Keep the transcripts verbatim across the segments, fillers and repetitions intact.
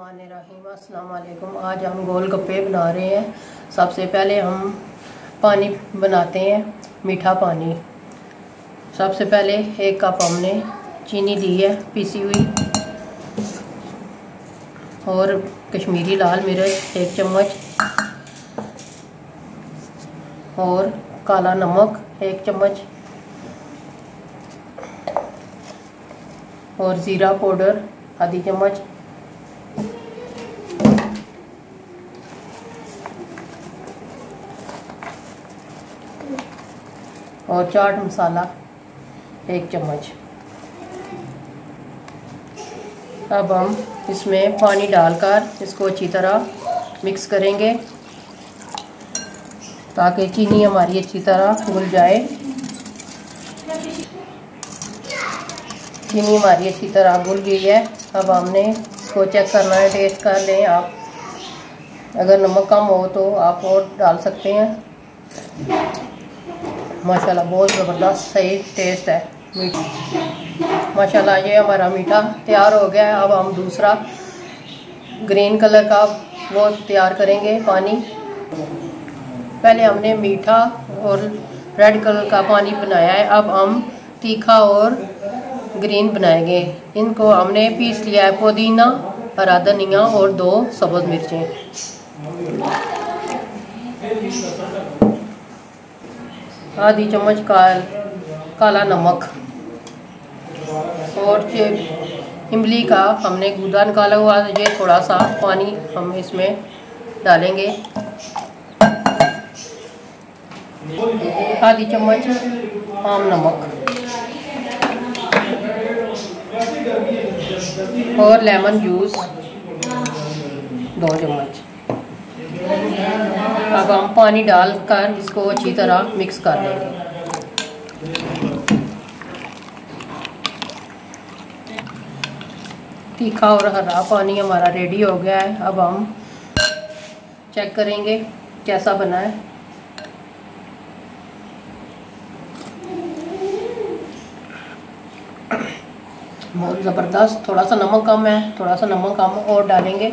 बिस्मिल्लाहिर्रहमानिर्रहीम। अस्सलाम वालेकुम। आज हम गोलगप्पे बना रहे हैं। सबसे पहले हम पानी बनाते हैं, मीठा पानी। सबसे पहले एक कप हमने चीनी ली है पीसी हुई, और कश्मीरी लाल मिर्च एक चम्मच, और काला नमक एक चम्मच, और ज़ीरा पाउडर आधी चम्मच, और चाट मसाला एक चम्मच। अब हम इसमें पानी डालकर इसको अच्छी तरह मिक्स करेंगे ताकि चीनी हमारी अच्छी तरह घुल जाए। चीनी हमारी अच्छी तरह घुल गई है। अब हमने इसको चेक करना है, टेस्ट कर लें आप। अगर नमक कम हो तो आप और डाल सकते हैं। माशाल्लाह बहुत ज़बरदस्त सही टेस्ट है मीठा। माशाल्लाह ये हमारा मीठा तैयार हो गया है। अब हम दूसरा ग्रीन कलर का वो तैयार करेंगे पानी। पहले हमने मीठा और रेड कलर का पानी बनाया है। अब हम तीखा और ग्रीन बनाएंगे। इनको हमने पीस लिया है, पुदीना, हरा धनिया और दो सब्ज़ मिर्चें। आधी चम्मच काल काला नमक, और इमली का हमने गूदा निकाला हुआ है। ये थोड़ा सा पानी हम इसमें डालेंगे। आधी चम्मच आम नमक, और लेमन जूस दो चम्मच। अब हम पानी डालकर इसको अच्छी तरह मिक्स कर देंगे। तीखा और हरा पानी हमारा रेडी हो गया है। अब हम चेक करेंगे कैसा बना है। बहुत ज़बरदस्त। थोड़ा सा नमक कम है, थोड़ा सा नमक कम और डालेंगे।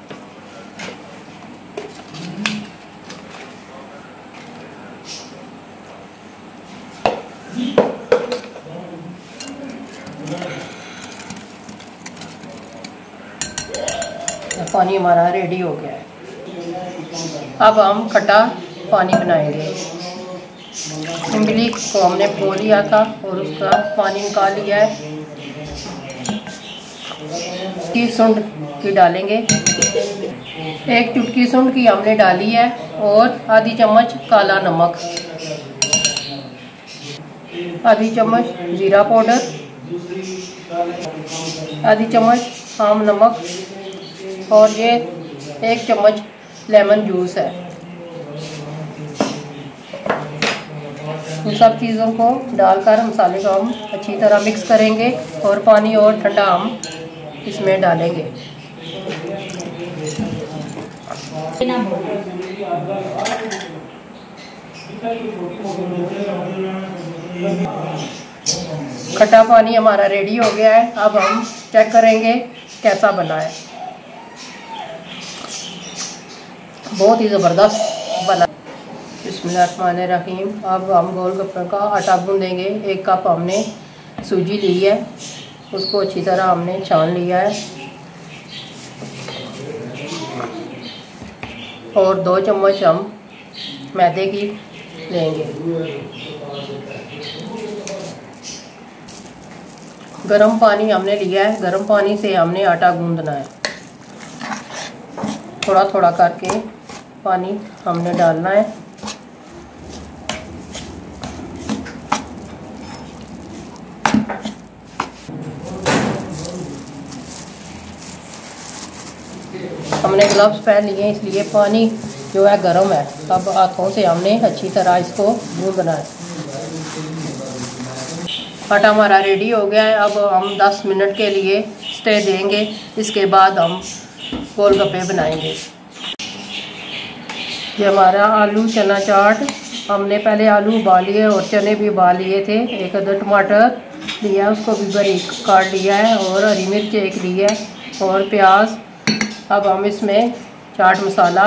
पानी हमारा रेडी हो गया है। अब हम खट्टा पानी बनाएंगे। इमली को हमने धो लिया था और उसका पानी निकाल लिया है। की सूंड की डालेंगे, एक चुटकी सूंड की हमने डाली है, और आधी चम्मच काला नमक, आधी चम्मच ज़ीरा पाउडर, आधी चम्मच आम नमक, और ये एक चम्मच लेमन जूस है। इन सब चीज़ों को डालकर मसाले को हम अच्छी तरह मिक्स करेंगे, और पानी और ठंडा हम इसमें डालेंगे। खट्टा पानी हमारा रेडी हो गया है। अब हम चेक करेंगे कैसा बना है। बहुत ही ज़बरदस्त बना। बिस्मिल्लाहिर्रहमानिर्रहीम। अब हम गोलगप्पे का आटा गूंदेंगे। एक कप हमने सूजी ली है, उसको अच्छी तरह हमने छान लिया है, और दो चम्मच हम मैदे की लेंगे। गरम पानी हमने लिया है, गरम पानी से हमने आटा गूंदना है। थोड़ा थोड़ा करके पानी हमने डालना है। हमने ग्लव्स पहन लिए इसलिए पानी जो है गर्म है। अब हाथों से हमने अच्छी तरह इसको गूंदना है। आटा हमारा रेडी हो गया है। अब हम दस मिनट के लिए स्टे देंगे। इसके बाद हम गोलगप्पे बनाएंगे। ये हमारा आलू चना चाट, हमने पहले आलू उबाल लिए और चने भी उबाल लिए थे। एक अदर टमाटर लिया, उसको भी बारीक काट लिया है, और हरी मिर्च एक ली है, और प्याज अब हम इसमें चाट मसाला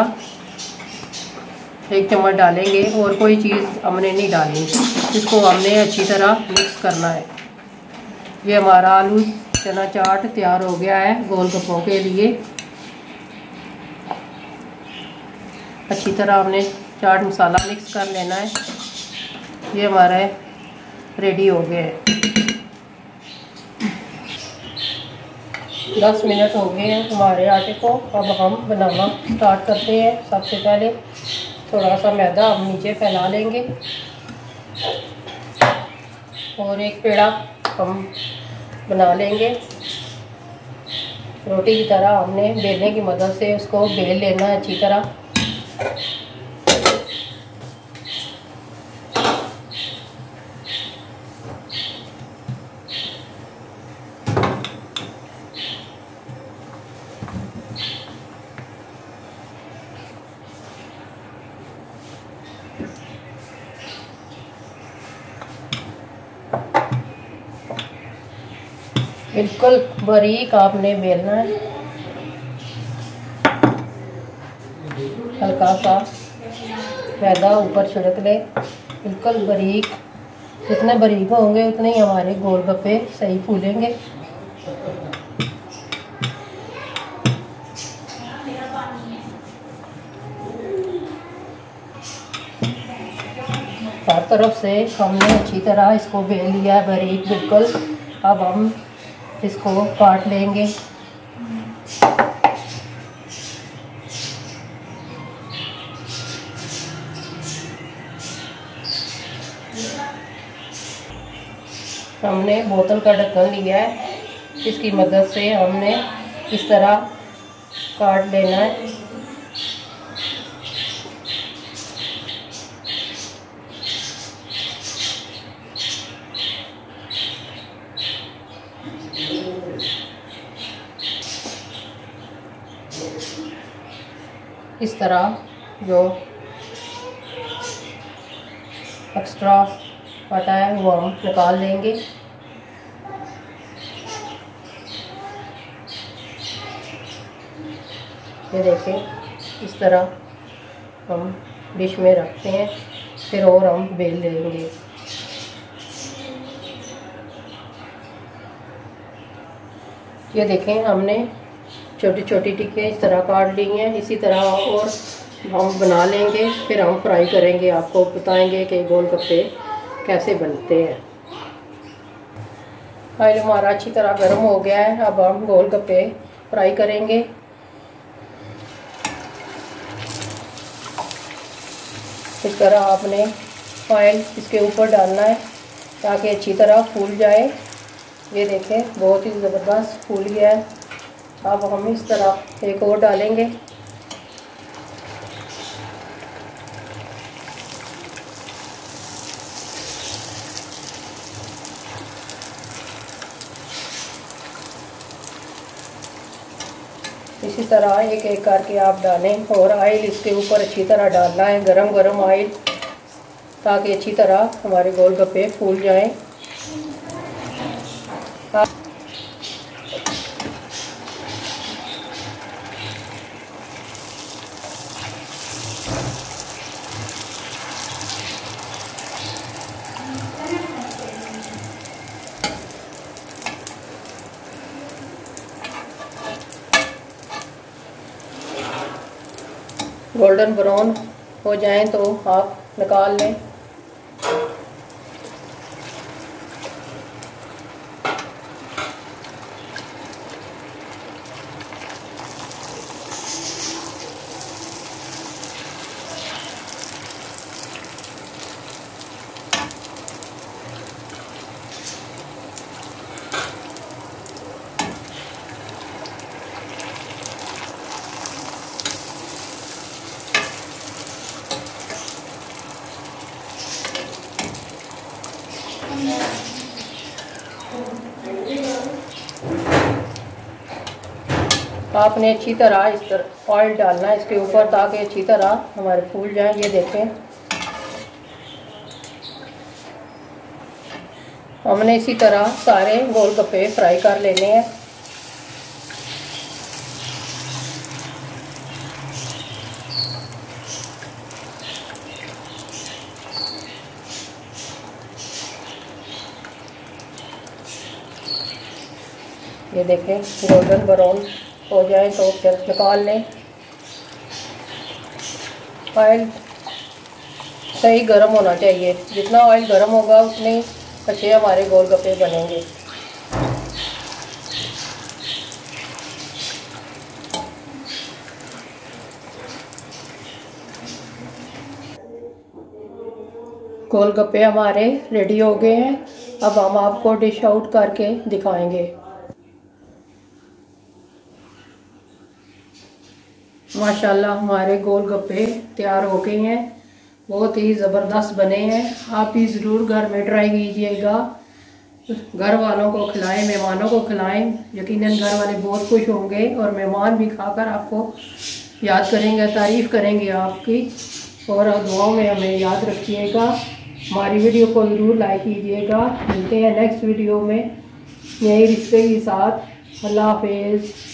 एक चम्मच डालेंगे और कोई चीज़ हमने नहीं डालनी। इसको हमने अच्छी तरह मिक्स करना है। ये हमारा आलू चना चाट तैयार हो गया है गोलगप्पों के लिए। अच्छी तरह हमने चाट मसाला मिक्स कर लेना है। ये हमारा रेडी हो गया है। दस मिनट हो गए हैं हमारे आटे को। अब हम बनाना स्टार्ट करते हैं। सबसे पहले थोड़ा सा मैदा हम नीचे फैला लेंगे और एक पेड़ा हम बना लेंगे। रोटी की तरह हमने बेलने की मदद से उसको बेल लेना है अच्छी तरह। बिल्कुल बारीक आपने बेलना है। हल्का सा मैदा ऊपर छिड़क ले, बिल्कुल बारीक। जितने बारीक होंगे उतने ही हमारे गोलगप्पे सही फूलेंगे। हर तरफ से हमने अच्छी तरह इसको बेल लिया है बारीक बिल्कुल। अब हम इसको काट लेंगे। हमने बोतल का ढक्कन लिया है, इसकी मदद से हमने इस तरह काट लेना है। इस तरह जो एक्स्ट्रा आटा है वो हम निकाल लेंगे। ये देखें, इस तरह हम डिश में रखते हैं, फिर और हम बेल लेंगे। ये देखें, हमने छोटी छोटी टिक्कियाँ इस तरह काट ली हैं। इसी तरह और हम बना लेंगे, फिर हम फ्राई करेंगे। आपको बताएंगे कि गोलगप्पे कैसे बनते हैं। ऑयल हमारा अच्छी तरह गर्म हो गया है। अब हम गोलगप्पे फ्राई करेंगे। इस तरह आपने ऑयल इसके ऊपर डालना है ताकि अच्छी तरह फूल जाए। ये देखें, बहुत ही ज़बरदस्त फूल गया है। अब हम इस तरह एक और डालेंगे। इसी तरह एक एक करके आप डालें और ऑयल इसके ऊपर अच्छी तरह डालना है, गरम गरम ऑयल, ताकि अच्छी तरह हमारे गोलगप्पे फूल जाएं। गोल्डन ब्राउन हो जाएं तो आप निकाल लें। आपने अच्छी तरह इस तरह ऑयल डालना है इसके ऊपर ताकि अच्छी तरह हमारे फूल जाएं। ये देखें, हमने इसी तरह सारे गोलगप्पे फ्राई कर लेने हैं। ये देखें गोल्डन ब्राउन हो जाए तो फिर निकाल लें। ऑयल सही गर्म होना चाहिए, जितना ऑयल गर्म होगा उतने अच्छे हमारे गोलगप्पे बनेंगे। गोलगप्पे हमारे रेडी हो गए हैं। अब हम आपको डिश आउट करके दिखाएंगे। माशाल्लाह हमारे गोलगप्पे तैयार हो गए हैं, बहुत ही ज़बरदस्त बने हैं। आप भी ज़रूर घर में ट्राई कीजिएगा, घर वालों को खिलाएं, मेहमानों को खिलाएं। यकीनन घर वाले बहुत खुश होंगे और मेहमान भी खाकर आपको याद करेंगे, तारीफ़ करेंगे आपकी। और दुआओं में हमें याद रखिएगा। हमारी वीडियो को ज़रूर लाइक कीजिएगा। मिलते हैं नेक्स्ट वीडियो में नए रिश्ते के साथ। अल्लाह हाफिज़।